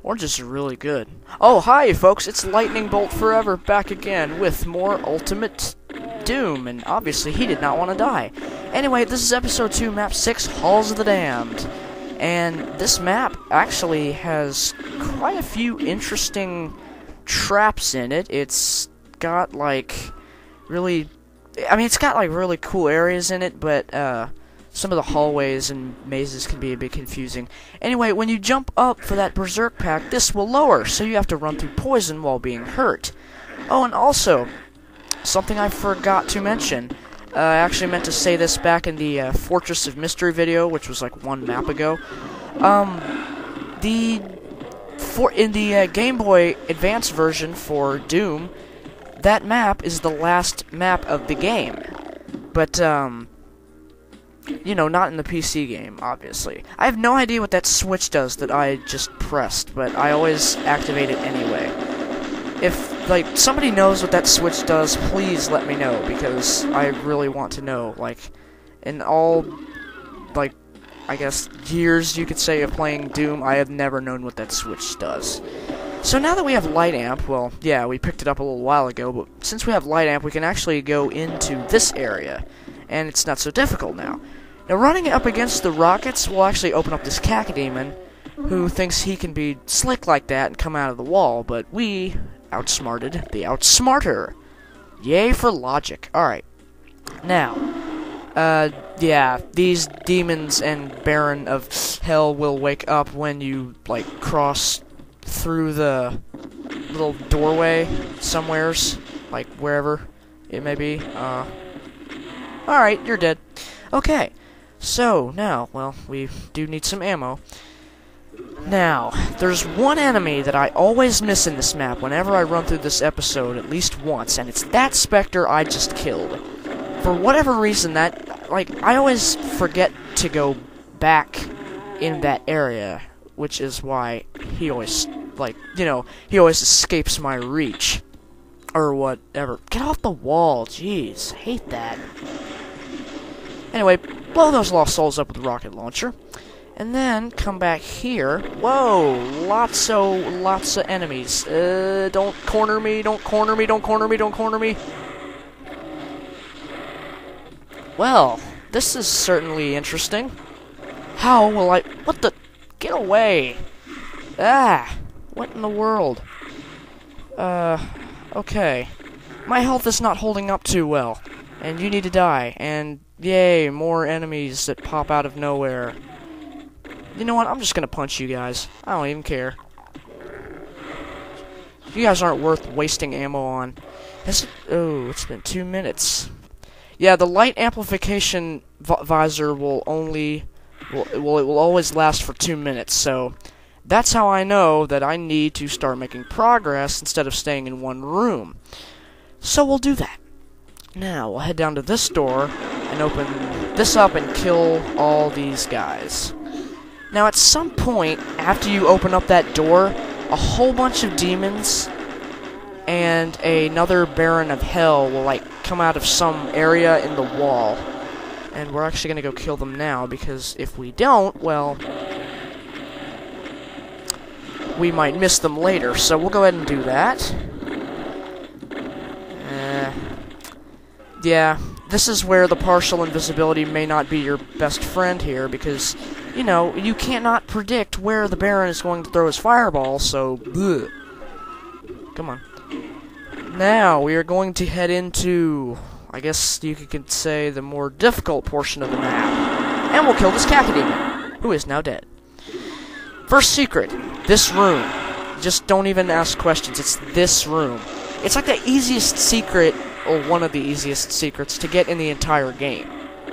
Oranges are really good. Oh, hi, folks. It's Lightning Bolt Forever back again with more Ultimate Doom. And obviously, he did not want to die. Anyway, this is Episode 2, Map 6, Halls of the Damned. And this map actually has quite a few interesting traps in it. It's got, like, really... I mean, it's got, like, really cool areas in it, but, some of the hallways and mazes can be a bit confusing. Anyway, when you jump up for that Berserk pack, this will lower, so you have to run through poison while being hurt. Oh, and also, something I forgot to mention. I actually meant to say this back in the Fortress of Mystery video, which was like one map ago. In the Game Boy Advance version for Doom, that map is the last map of the game. But, you know, not in the PC game, obviously. I have no idea what that switch does that I just pressed, but I always activate it anyway. If, like, somebody knows what that switch does, please let me know, because I really want to know. Like, in all, like, I guess, years, you could say, of playing Doom, I have never known what that switch does. So now that we have Light Amp, well, yeah, we picked it up a little while ago, but since we have Light Amp, we can actually go into this area, and it's not so difficult now. Now, running up against the rockets will actually open up this Cacodemon, who thinks he can be slick like that and come out of the wall, but we outsmarted the outsmarter. Yay for logic. Alright. Now, yeah, these demons and Baron of Hell will wake up when you, like, cross through the little doorway somewheres, like, wherever it may be. Alright, you're dead. Okay. So, now, well, we do need some ammo. Now, there's one enemy that I always miss in this map whenever I run through this episode at least once, and it's that Spectre I just killed. For whatever reason, that, like, I always forget to go back in that area, which is why he always, like, you know, he always escapes my reach. Or whatever. Get off the wall, jeez, hate that. Anyway, blow those lost souls up with a rocket launcher. And then come back here. Whoa, lots of enemies. Don't corner me, don't corner me, don't corner me, don't corner me. Well, this is certainly interesting. How will I... What the... Get away. Ah, what in the world? Okay. My health is not holding up too well. And you need to die. And, yay, more enemies that pop out of nowhere. You know what? I'm just gonna punch you guys. I don't even care. You guys aren't worth wasting ammo on. Oh, it's been 2 minutes. Yeah, the light amplification visor will only... it will always last for 2 minutes, so... That's how I know that I need to start making progress instead of staying in one room. So we'll do that. Now, we'll head down to this door and open this up and kill all these guys. Now, at some point, after you open up that door, a whole bunch of demons and another Baron of Hell will, like, come out of some area in the wall. And we're actually gonna go kill them now, because if we don't, well... we might miss them later, so we'll go ahead and do that. Yeah, this is where the partial invisibility may not be your best friend here, because, you know, you cannot predict where the Baron is going to throw his fireball, so... Bleh. Come on. Now, we are going to head into, I guess you could say, the more difficult portion of the map. And we'll kill this Cacodemon, who is now dead. First secret, this room. Just don't even ask questions, it's this room. It's like the easiest secret, or one of the easiest secrets, to get in the entire game.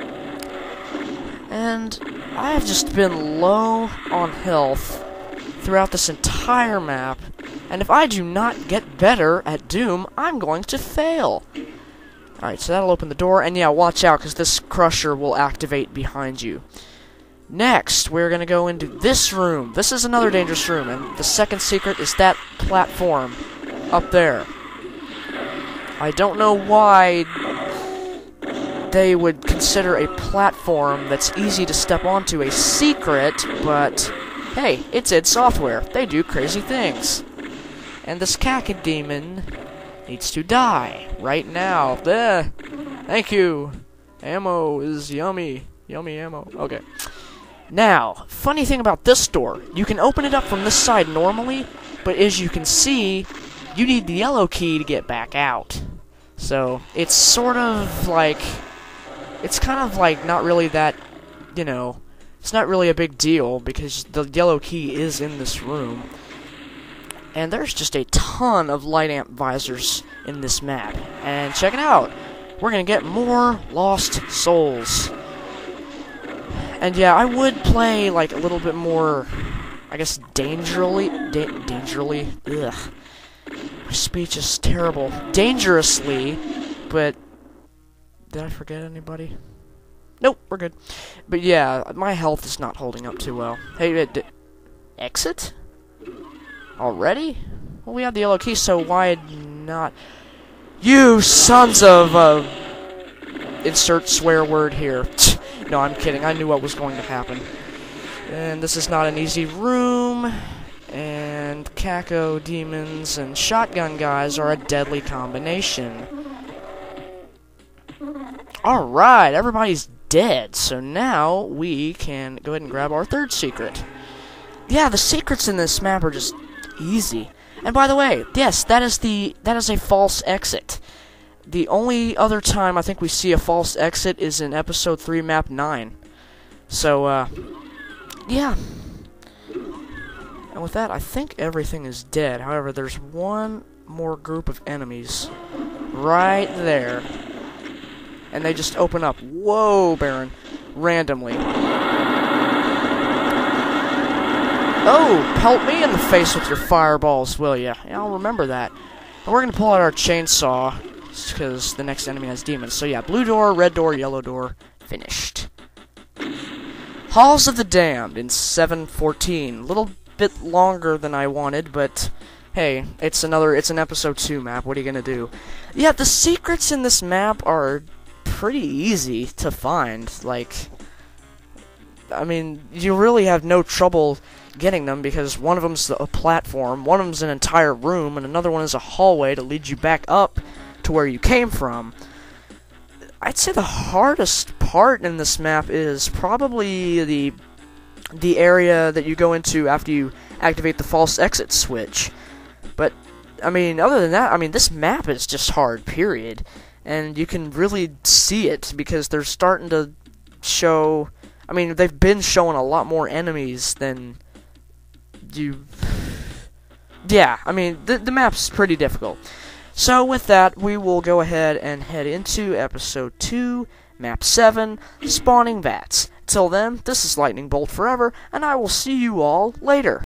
And I have just been low on health throughout this entire map, and if I do not get better at Doom, I'm going to fail. Alright, so that'll open the door, and yeah, watch out, because this crusher will activate behind you. Next, we're going to go into this room. This is another dangerous room, and the second secret is that platform up there. I don't know why they would consider a platform that's easy to step onto a secret, but Hey, it's id Software. They do crazy things. And this cacodemon needs to die right now. There. Thank you. Ammo is yummy. Yummy ammo. Okay. Now, funny thing about this door, you can open it up from this side normally, but as you can see, you need the yellow key to get back out. So, it's sort of like, it's kind of like not really that, you know, it's not really a big deal because the yellow key is in this room. And there's just a ton of light amp visors in this map. And check it out, we're gonna get more Lost Souls. And yeah, I would play like a little bit more, I guess, dangerously. Ugh. My speech is terrible. Dangerously, but did I forget anybody? Nope, we're good. But yeah, my health is not holding up too well. Hey, exit? Already? Well, we have the yellow key, so why not? You sons of insert swear word here. No, I'm kidding. I knew what was going to happen. And this is not an easy room. And cacodemons and shotgun guys are a deadly combination. Alright, everybody's dead. So now we can go ahead and grab our third secret. Yeah, the secrets in this map are just easy. And by the way, yes, that is a false exit. The only other time I think we see a false exit is in episode 3, map 9. So, yeah. And with that, I think everything is dead. However, there's one more group of enemies right there. And they just open up. Whoa, Baron. Randomly. Oh, pelt me in the face with your fireballs, will ya? Yeah, I'll remember that. And we're gonna pull out our chainsaw, because the next enemy has demons. So yeah, blue door, red door, yellow door, finished. Halls of the Damned in 7:14. Little bit longer than I wanted, but hey, it's an episode 2 map. What are you gonna do? Yeah, the secrets in this map are pretty easy to find. Like, I mean, you really have no trouble getting them because one of them's a platform, one of them's an entire room, and another one is a hallway to lead you back up to where you came from. I'd say the hardest part in this map is probably the area that you go into after you activate the false exit switch. But, I mean, other than that, I mean, this map is just hard, period. And you can really see it because they're starting to show... I mean, they've been showing a lot more enemies than you... Yeah, I mean, the map's pretty difficult. So with that, we will go ahead and head into episode 2, map 7, Spawning Vats. Till then, this is Lightning Bolt Forever, and I will see you all later.